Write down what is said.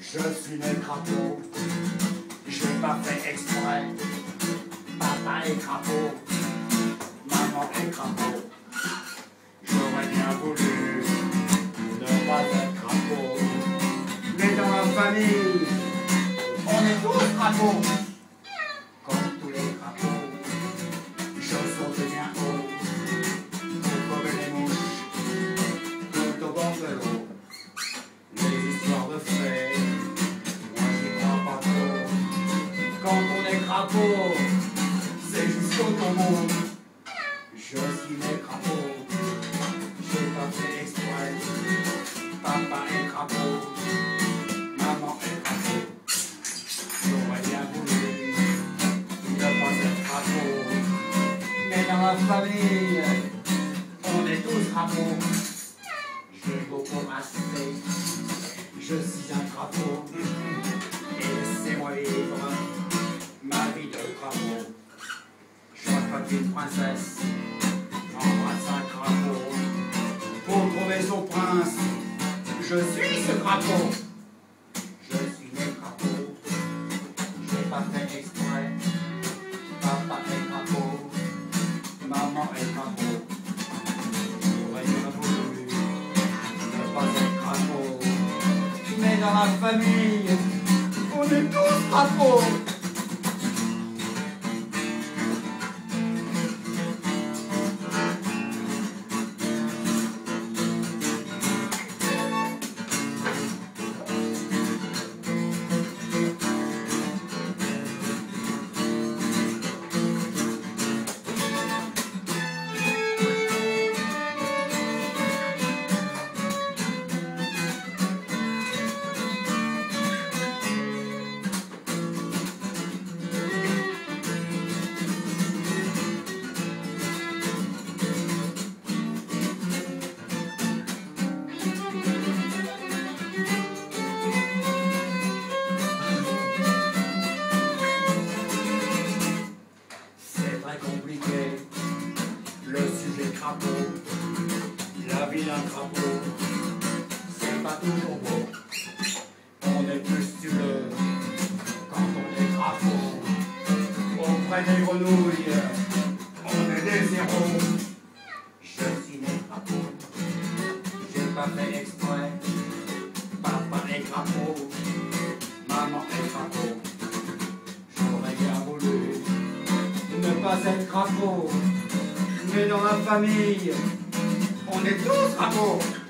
Je suis le crapaud, j'ai pas fait exprès. Papa est crapaud, maman est crapaud. J'aurais bien voulu ne pas être crapaud, mais dans la famille, on est tous crapauds. Comme tous les crapauds, je saute bien haut, pour comme les mouches, tout au bord de l'eau. Les histoires de fées, moi j'y crois pas trop. Quand on est crapaud, c'est jusqu'au tombeau. Je suis né crapaud, j'ai pas fait exprès. Papa est crapaud, maman est crapaud. J'aurais bien voulu ne pas être crapaud, mais dans la famille, on est tous crapauds. J'ai beaucoup masqué, je suis un crapaud, et laissez-moi vivre ma vie de crapaud. Je rattrape une princesse, embrasse un crapaud. Pour trouver son prince, je suis ce crapaud. Je suis né crapaud, j'ai pas fait exprès. Papa est crapaud, maman est crapaud. J'aurais bien voulu ne pas être crapaud, mais dans la famille, on est tous crapauds. Compliqué, le sujet crapaud, la vie d'un crapaud, c'est pas toujours beau. On est plus styleux quand on est crapaud. Auprès des grenouilles, on est des héros. Je suis né crapaud, j'ai pas fait exprès. Papa est crapaud, maman est crapaud. J'aurais bien voulu ne pas être crapaud, mais dans la famille, on est tous crapauds.